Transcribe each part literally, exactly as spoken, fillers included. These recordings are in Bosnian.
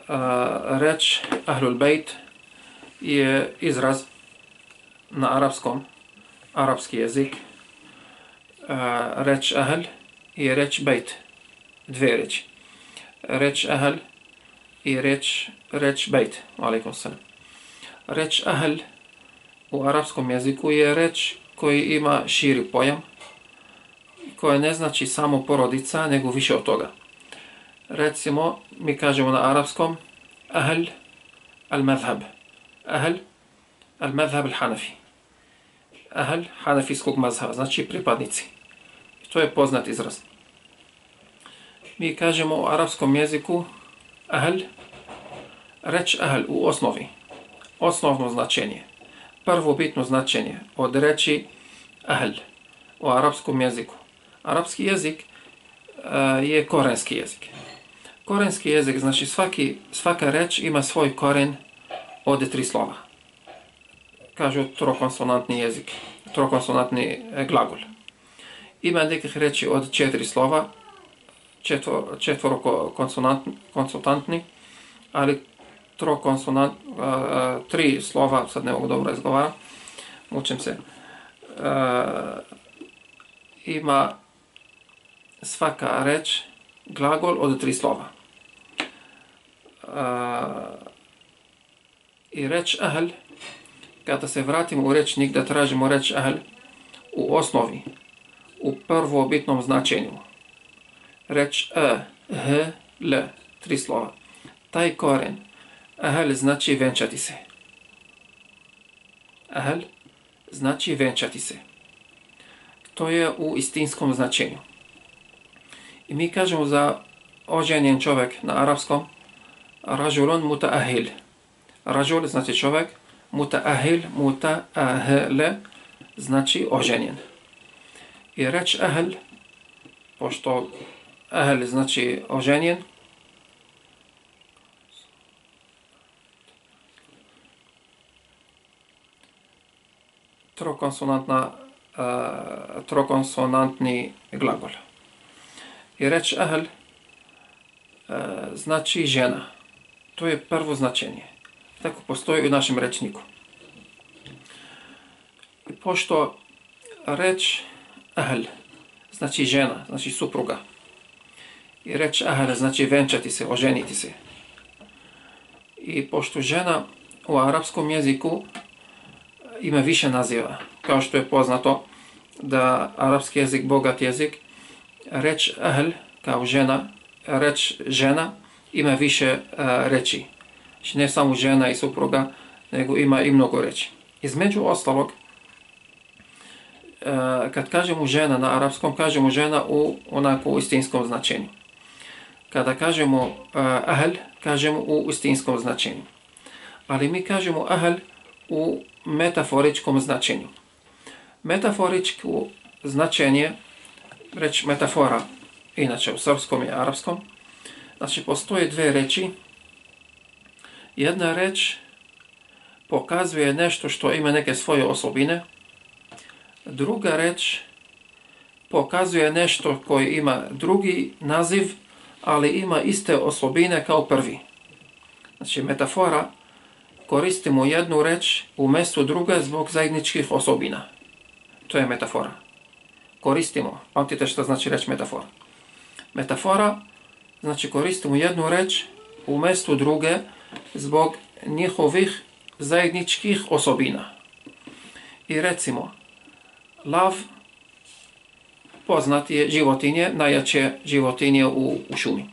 reč Ahlul Bejt je izraz na arapskom, arapski jezik. Reč Ahl je reč Bejt, dve reči. Reč Ahl i reč, reč Bejt. Alaikum salam. Reč Ahl u arapskom jeziku je reč koji ima širi pojam, koja ne znači samo porodica, nego više od toga. Recimo, mi kažemo na arapskom Ahl al-Madhab. Ahl al-Madhab al-Hanafi. Ahl hanafijskog mazhaba, znači pripadnici. To je poznat izraz. Mi kažemo u arapskom jeziku Ahl, reč Ahl u osnovi, osnovno značenje, prvo bitno značenje od reči Ahl u arapskom jeziku. Arapski jezik uh, je korenski jezik. Korenski jezik, znači svaki, svaka reč ima svoj koren od tri slova. Kažu trokonsonantni jezik, trokonsonantni glagol. Ima nekih reči od četiri slova, četvor, četvoro konsonantni, ali trokonsonant, uh, tri slova, sad ne mogu dobro izgovaram, mučim se. Uh, ima svaka reč glagol od tri slova. Uh, I reč Ahl, kada se vratimo u rečnik da tražimo reč Ahl u osnovi, u prvobitnom značenju, reč A, H, L, tri slova. Taj koren Ahl znači venčati se. Ahl znači venčati se. To je u istinskom značenju. I mi kažemo za oženjen čovjek na arapskom Rajulun mutaahil. Rajul znači čovjek, mutaahil, mutaahil znači oženjen. I reč Ahl, pošto Ahl znači oženjen, trokonsonantna, uh, trokonsonantni glagol. I reč Ahl uh, znači žena. To je prvo značenje. Tako postoji u našem rečniku. I pošto reč Ahl znači žena, znači supruga. I reč Ahl znači venčati se, oženiti se. I pošto žena u arapskom jeziku ima više naziva, kao što je poznato da arapski jezik bogat jezik, reč Ahl kao žena, reč žena ima više uh, reči. Znači ne samo žena i supruga, nego ima i mnogo reči. Između ostalog, uh, kad kažemo žena na arapskom, kažemo žena u onako u istinskom značenju. Kada kažemo uh, Ahl, kažemo u istinskom značenju. Ali mi kažemo Ahl u metaforičkom značenju. Metaforičko značenje, reč metafora, inače u srpskom i arapskom, znači postoje dve reči. Jedna reč pokazuje nešto što ima neke svoje osobine. Druga reč pokazuje nešto koji ima drugi naziv, ali ima iste osobine kao prvi. Znači metafora, koristimo jednu reč umjesto druge zbog zajedničkih osobina. To je metafora. Koristimo. Pamtite što znači reč metafora. Metafora znači koristimo jednu reč umjesto druge zbog njihovih zajedničkih osobina. I recimo, lav poznat je životinje, najjače životinje u, u šumi.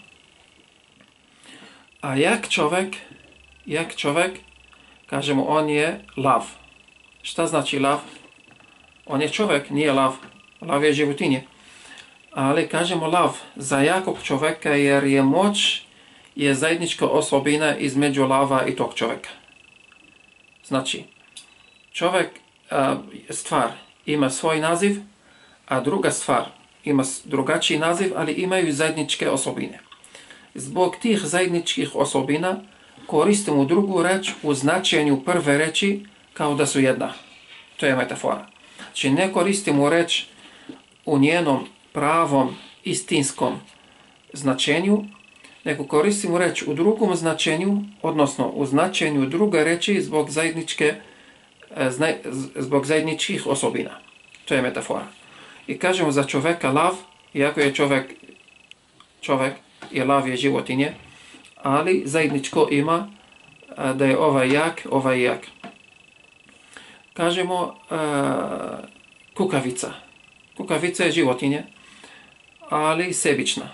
A jak čovjek, jak čovjek, kažemo on je lav. Šta znači lav? On je čovjek, nije lav. Lav je životinje. Ali kažemo lav za jakog čovjeka jer je moć je zajednička osobina između lava i tog čovjeka. Znači, čovjek, stvar ima svoj naziv, a druga stvar ima drugačiji naziv, ali imaju zajedničke osobine. Zbog tih zajedničkih osobina koristimo drugu reč u značenju prve reči kao da su jedna. To je metafora. Znači ne koristimo reč u njenom pravom istinskom značenju, nego koristimo reč u drugom značenju, odnosno u značenju druge reči zbog zajedničke, zbog zajedničkih osobina. To je metafora. I kažemo za čoveka lav, iako je čovek, čovek i lav je životinje, ali zajedničko ima da je ovaj jak, ovaj jak. Kažemo uh, kukavica. Kukavica je životinje, ali sebična.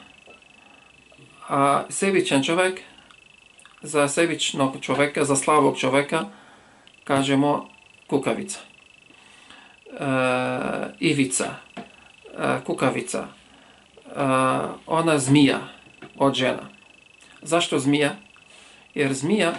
A sebičan čovjek, za sebičnog čovjeka, za slabog čovjeka, kažemo kukavica. Uh, ivica, uh, kukavica, uh, ona zmija od žena. Zašto zmija? Jer zmija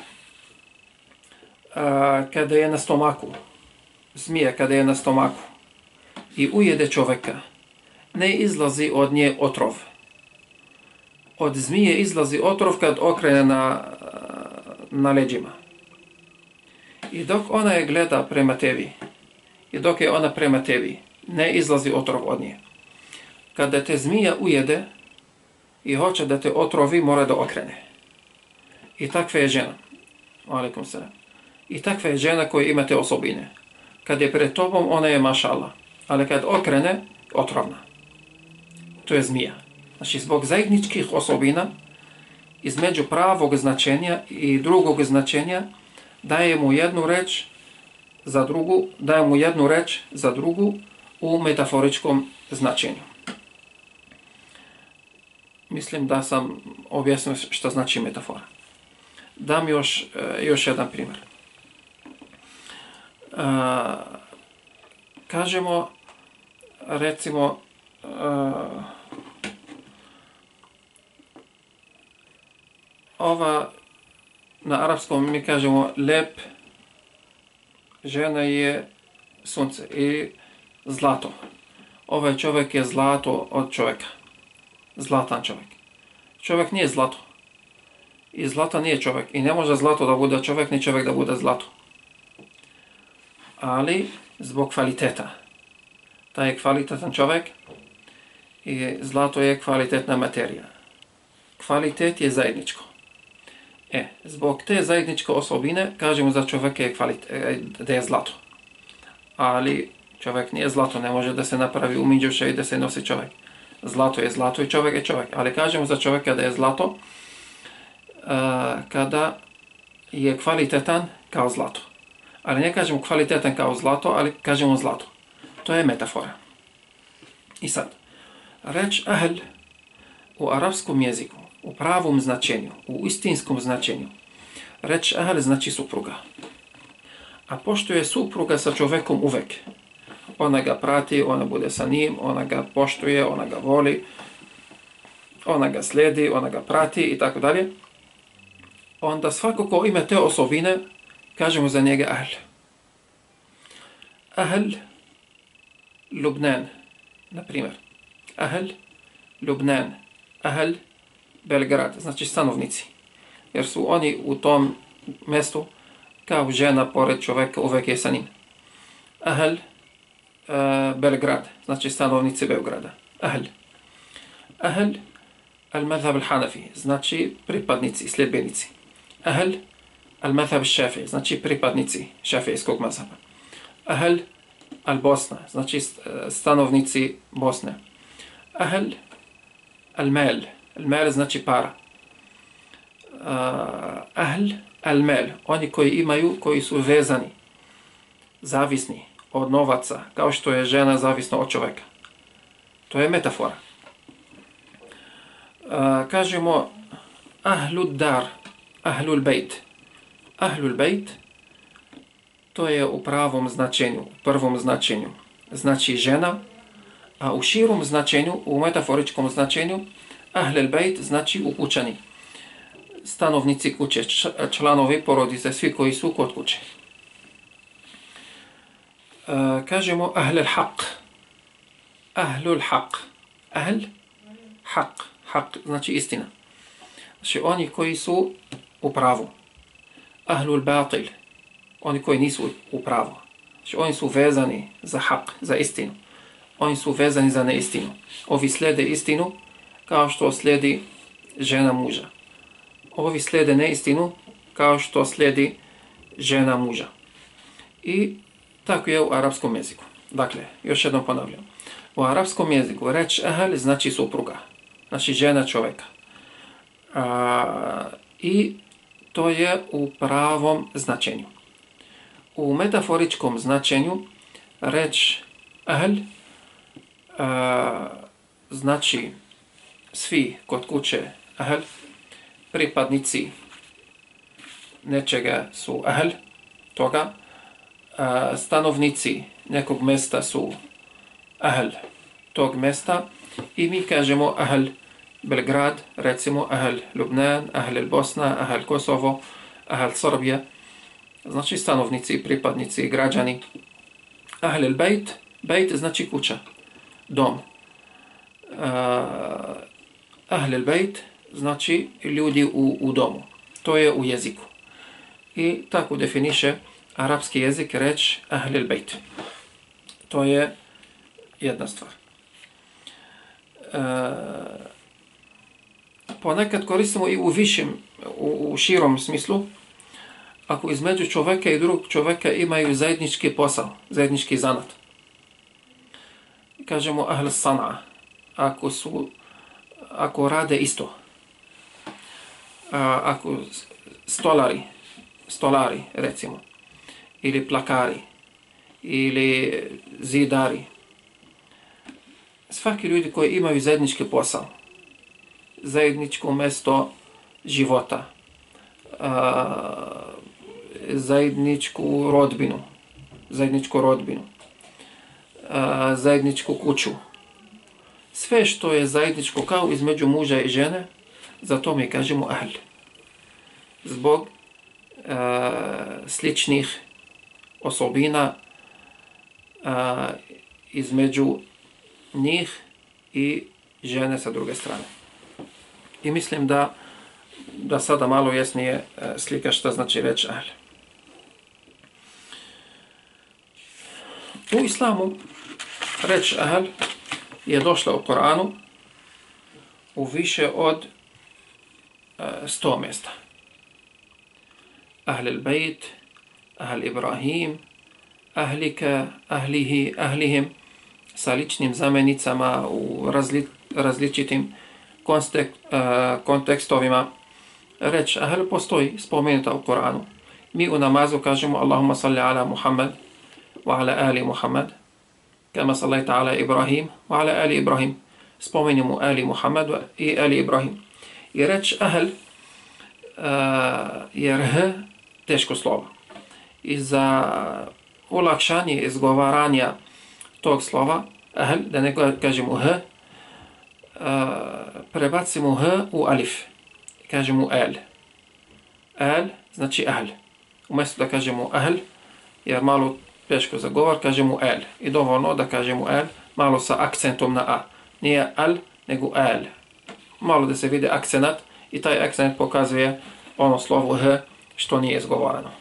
uh, kada je na stomaku, zmija kada je na stomaku i ujede čovjeka, ne izlazi od nje otrov. Od zmije izlazi otrov kad okrene na, na leđima. I dok ona je gleda prema tebi, i dok je ona prema tebi, ne izlazi otrov od nje. Kada te zmija ujede i hoće da te otrovi, mora da okrene. I takva je žena. Alaikum salam. I takva je žena koja ima te osobine. Kad je pred tobom, ona je mašala. Ali kad okrene, otrovna. To je zmija. Znači, zbog zajedničkih osobina, između pravog značenja i drugog značenja, daje mu jednu reč za drugu, daje mu jednu reč za drugu u metaforičkom značenju. Mislim da sam objasnio što znači metafora. Dam još, još jedan primjer. Uh, kažemo, recimo, uh, ova, na arapskom mi kažemo lep, žena je sunce i zlato. Ovaj čovjek je zlato od čovjeka. Zlatan čovjek. Čovjek nije zlato. I zlata nije čovjek. I ne može zlato da bude čovjek, ni čovjek da bude zlato. Ali zbog kvaliteta. Taj je kvalitetan čovjek i zlato je kvalitetna materija. Kvalitet je zajedničko. E, zbog te zajedničke osobine kažemo za čovjeka je kvalitet, da je zlato. Ali čovjek nije zlato, ne može da se napravi u minđuše i da se nosi čovjek. Zlato je zlato i čovjek je čovjek. Ali kažemo za čovjeka da je zlato uh, kada je kvalitetan kao zlato. Ali ne kažemo kvalitetan kao zlato, ali kažemo zlato. To je metafora. I sad, reč ahl u arapskom jeziku, u pravom značenju, u istinskom značenju, reč ahl znači supruga. A pošto je supruga sa čovjekom uvek, ona ga prati, ona bude sa njim, ona ga poštuje, ona ga voli, ona ga slijedi, ona ga prati i tako dalje, onda svako ko ima te osobine, kažemo za njega ahl. Ahl Lubnan, na primjer. Ahl Lubnan, ahl Belgrad, znači stanovnici. Jer su oni u tom mjestu kao žena pored čovjeka, uvek je sa njim. Ahl uh, Belgrad, znači stanovnici Beograda. Ahl. Ahl al-madhab al-hanafi, znači pripadnici, sljedbenici. Ahl al-madhab al-shafi, znači pripadnici šafijskog mazhaba. Ahl al-Bosna, znači stanovnici Bosne. Ahl al-mal, al-mal znači para. Uh, ahl al-mal, oni koji imaju, koji su vezani, zavisni od novaca, kao što je žena zavisna od čovjeka. To je metafora. Uh, kažemo ahlud dar, ahlul bejt. Ahlul bejt, to je u pravom značenju, u prvom značenju. Znači žena, a u širom značenju, u metaforičkom značenju, ahlul bejt znači ukućani. Stanovnici kuće, članovi porodice, svi koji su kod kuće. Uh, kažemo ahlul haq. Ahlul haq. Ahl, haq. Haq znači istina. Znači oni koji su u pravu. Ahlul batil. Oni koji nisu u pravu. Znači oni su vezani za haq, za istinu. Oni su vezani za neistinu. Ovi slijede istinu kao što slijedi žena muža. ovi slijede neistinu kao što slijedi žena muža. I tako je u arapskom jeziku. Dakle, još jednom ponavljam. U arapskom jeziku reč ehl znači supruga, znači žena čovjeka. A, I to je u pravom značenju. U metaforičkom značenju reč ehl a, znači svi kod kuće ehl, pripadnici nečega su ehl toga, a, stanovnici nekog mjesta su ehl tog mjesta i mi kažemo ehl Belgrad, recimo ehl Lubnan, ehl Bosna, ehl Kosovo, ehl Srbija, znači stanovnici, pripadnici, građani. Ehl bejt, bejt znači kuća, dom. Ehl bejt znači ljudi u, u domu. To je u jeziku. I tako definiše arapski jezik reč ehl bejt. To je jedna stvar. E, ponekad koristimo i u višem, u, u širom smislu, ako između čovjeka i drugog čovjeka imaju zajednički posao, zajednički zanat. Kažemo ehl sana, ako su, ako rade isto. A, ako stolari, stolari recimo, ili plakari, ili zidari. Svaki ljudi koji imaju zajednički posao, zajedničko mjesto života, a, zajedničku rodbinu, zajedničku rodbinu, a, zajedničku kuću. Sve što je zajedničko kao između muža i žene, zato mi kažemo ehl. Zbog a, sličnih osobina a, između njih i žene sa druge strane. I mislim da, da sada malo jasnije slika šta znači reč ehl. U islamu reč ehl je došla u Koranu u više od sto mjesta. Ahl al-Bejt, Ahl Ibrahim, Ahlika, Ahlihi, Ahlihim, sa ličnim zamenicama u razli, različitim konstek, uh, kontekstovima. Reč ahl postoji spomenuta u Koranu. Mi u namazu kažemo Allahumma salli ala Muhammad wa ala ali Muhammad kama sallaita ala Ibrahim wa ala ali Ibrahim. Spomenimo ali Muhammad i ali Ibrahim. I reč ahl uh, je rh teško slovo. I za olakšanje izgovaranja tog slova ahl, da ne kažemo h, Uh, prebacimo h u alif. Kažemo el. El znači ahl. Umjesto da kažemo ahl, jer malo teško za govor, kažemo el. I dovoljno da kažemo el, malo sa akcentom na a. Nije al, nego el. Malo da se vidi akcenat i taj akcent pokazuje ono slovo h što nije izgovoreno.